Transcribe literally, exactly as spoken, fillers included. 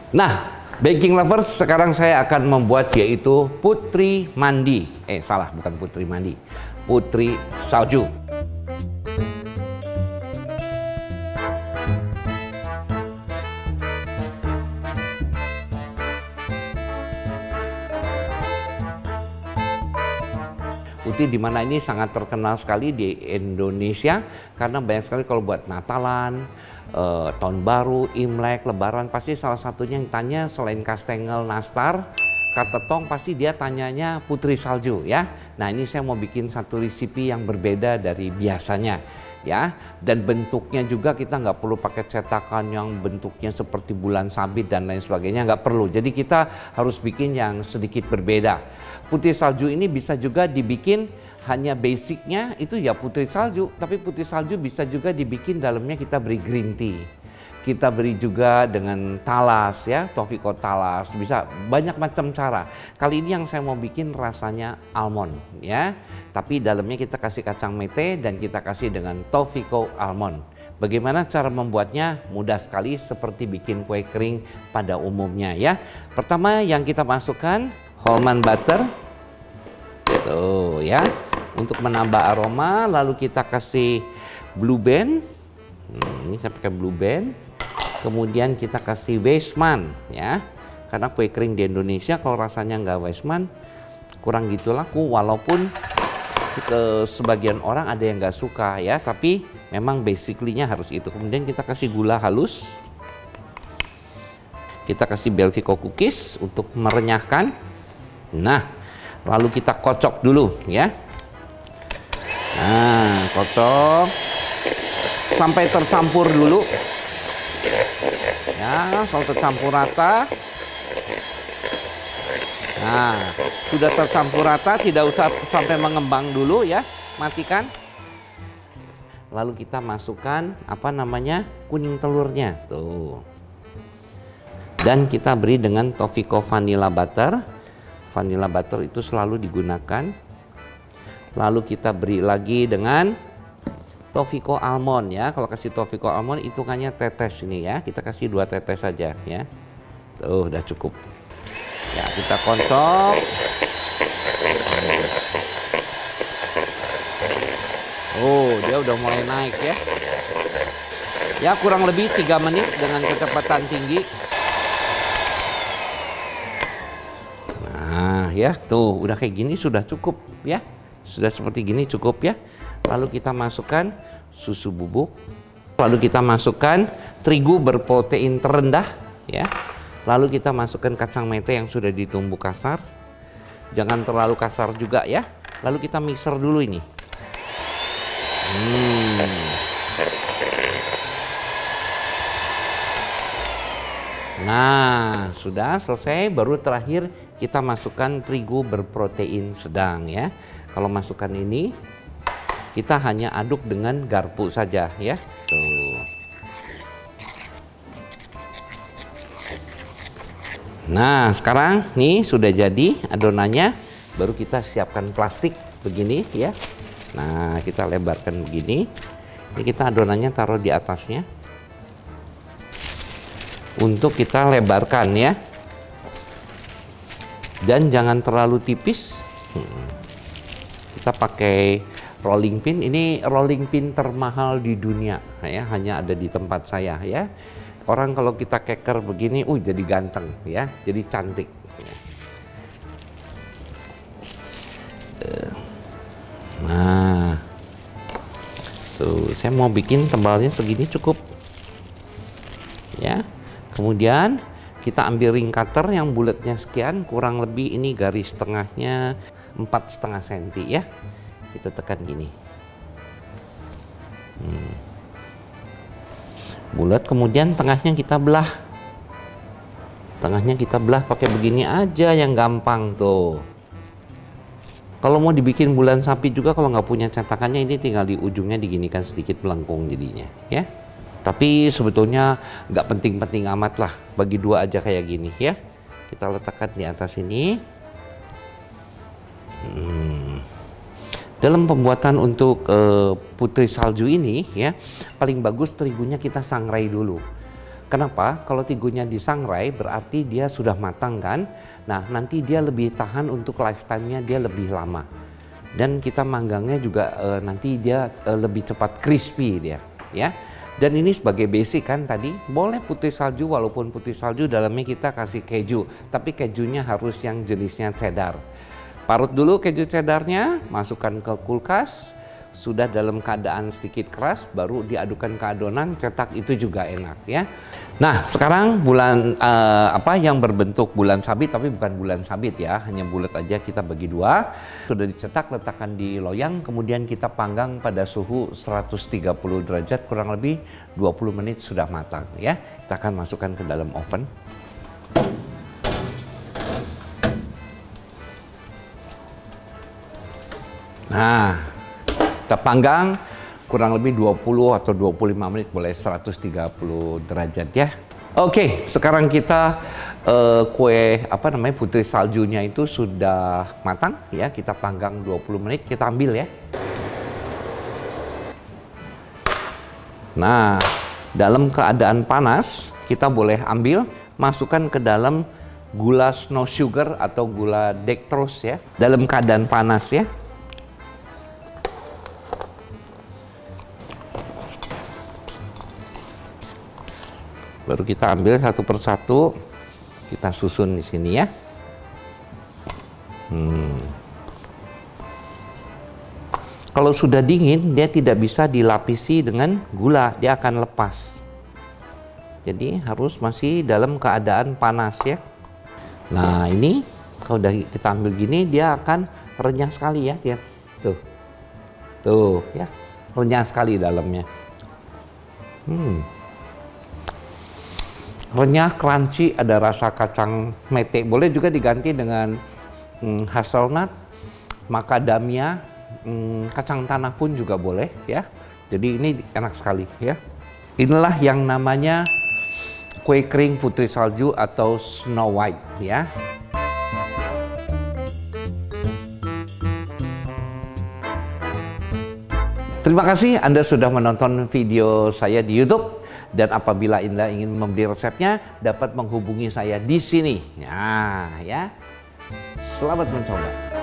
Nah, baking lovers, sekarang saya akan membuat yaitu putri mandi. Eh, salah, bukan putri mandi. Putri salju. Putih di mana ini sangat terkenal sekali di Indonesia karena banyak sekali kalau buat Natalan, eh, tahun baru, Imlek, Lebaran pasti salah satunya yang tanya selain kastengel, nastar, katetong pasti dia tanyanya putri salju ya. Nah, ini saya mau bikin satu resipi yang berbeda dari biasanya ya, dan bentuknya juga kita nggak perlu pakai cetakan yang bentuknya seperti bulan sabit dan lain sebagainya, nggak perlu. Jadi kita harus bikin yang sedikit berbeda. Putri salju ini bisa juga dibikin hanya basicnya itu ya putri salju, tapi putri salju bisa juga dibikin dalamnya kita beri green tea, kita beri juga dengan talas ya, Tofiko talas, bisa banyak macam cara. Kali ini yang saya mau bikin rasanya almond ya, tapi dalamnya kita kasih kacang mete dan kita kasih dengan Tofiko almond. Bagaimana cara membuatnya? Mudah sekali seperti bikin kue kering pada umumnya ya. Pertama yang kita masukkan almond butter gitu ya, untuk menambah aroma. Lalu kita kasih blue band, hmm, ini saya pakai blue band. Kemudian kita kasih Weissman ya, karena kue kering di Indonesia kalau rasanya nggak Weissman kurang gitu laku, walaupun ke sebagian orang ada yang nggak suka ya, tapi memang basically-nya harus itu. Kemudian kita kasih gula halus, kita kasih Belviko cookies untuk merenyahkan. Nah, lalu kita kocok dulu ya. Nah, kocok sampai tercampur dulu. Ya, sampai tercampur rata. Nah, sudah tercampur rata, tidak usah sampai mengembang dulu ya. Matikan. Lalu kita masukkan apa namanya? Kuning telurnya. Tuh. Dan kita beri dengan Tofiko vanilla butter. Vanilla butter itu selalu digunakan. Lalu kita beri lagi dengan Tofiko almond ya. Kalau kasih Tofiko almond hitungannya tetes ini ya. Kita kasih dua tetes saja ya. Tuh, udah cukup. Ya, kita kocok. Oh, dia udah mulai naik ya. Ya, kurang lebih tiga menit dengan kecepatan tinggi. Nah ya, tuh udah kayak gini sudah cukup ya, sudah seperti gini cukup ya. Lalu kita masukkan susu bubuk, lalu kita masukkan terigu berprotein terendah ya, lalu kita masukkan kacang mete yang sudah ditumbuk kasar, jangan terlalu kasar juga ya. Lalu kita mixer dulu ini. hmm. Nah, sudah selesai. Baru terakhir kita masukkan terigu berprotein sedang ya. Kalau masukkan ini, kita hanya aduk dengan garpu saja ya. Tuh. Nah, sekarang nih sudah jadi adonannya. Baru kita siapkan plastik begini ya. Nah, kita lebarkan begini. Ini kita adonannya taruh di atasnya. Untuk kita lebarkan ya, dan jangan terlalu tipis. hmm. Kita pakai rolling pin. Ini rolling pin termahal di dunia ya, hanya ada di tempat saya ya. Orang kalau kita keker begini, uh jadi ganteng ya, jadi cantik. Nah, tuh saya mau bikin tebalnya segini cukup ya. Kemudian kita ambil ring cutter yang bulatnya sekian, kurang lebih ini garis tengahnya empat setengah senti ya. Kita tekan gini, hmm. bulat. Kemudian tengahnya kita belah, tengahnya kita belah pakai begini aja yang gampang tuh. Kalau mau dibikin bulan sapi juga, kalau nggak punya cetakannya, ini tinggal di ujungnya diginikan sedikit melengkung jadinya ya. Tapi sebetulnya nggak penting-penting amat lah, bagi dua aja kayak gini ya. Kita letakkan di atas ini. Hmm. Dalam pembuatan untuk uh, putri salju ini ya, paling bagus terigunya kita sangrai dulu. Kenapa? Kalau tigurnya disangrai berarti dia sudah matang kan. Nah, nanti dia lebih tahan untuk lifetime-nya, dia lebih lama. Dan kita manggangnya juga uh, nanti dia uh, lebih cepat crispy dia, ya. Dan ini sebagai basic kan tadi, boleh putih salju, walaupun putih salju dalamnya kita kasih keju, tapi kejunya harus yang jenisnya cheddar. Parut dulu keju cheddarnya, masukkan ke kulkas. Sudah dalam keadaan sedikit keras, baru diadukan ke adonan, cetak itu juga enak ya. Nah, sekarang bulan uh, apa yang berbentuk bulan sabit, tapi bukan bulan sabit ya, hanya bulat aja, kita bagi dua. Sudah dicetak, letakkan di loyang, kemudian kita panggang pada suhu seratus tiga puluh derajat kurang lebih dua puluh menit sudah matang ya. Kita akan masukkan ke dalam oven. Nah, kita panggang kurang lebih dua puluh atau dua puluh lima menit, boleh seratus tiga puluh derajat ya. Oke, sekarang kita uh, kue apa namanya putri saljunya itu sudah matang ya. Kita panggang dua puluh menit, kita ambil ya. Nah, dalam keadaan panas kita boleh ambil, masukkan ke dalam gula snow sugar atau gula dextrose ya. Dalam keadaan panas ya. Baru kita ambil satu persatu, kita susun di sini ya. Hmm. Kalau sudah dingin, dia tidak bisa dilapisi dengan gula, dia akan lepas. Jadi harus masih dalam keadaan panas ya. Nah ini kalau udah kita ambil gini, dia akan renyah sekali ya, Tian. Tuh, tuh ya, renyah sekali dalamnya. Hmm. Renyah, crunchy, ada rasa kacang mete. Boleh juga diganti dengan hmm, hazelnut, macadamia, hmm, kacang tanah pun juga boleh ya. Jadi ini enak sekali ya. Inilah yang namanya kue kering putri salju atau Snow White ya. Terima kasih Anda sudah menonton video saya di YouTube. Dan apabila Anda ingin membeli resepnya, dapat menghubungi saya di sini. Nah, ya. Selamat mencoba.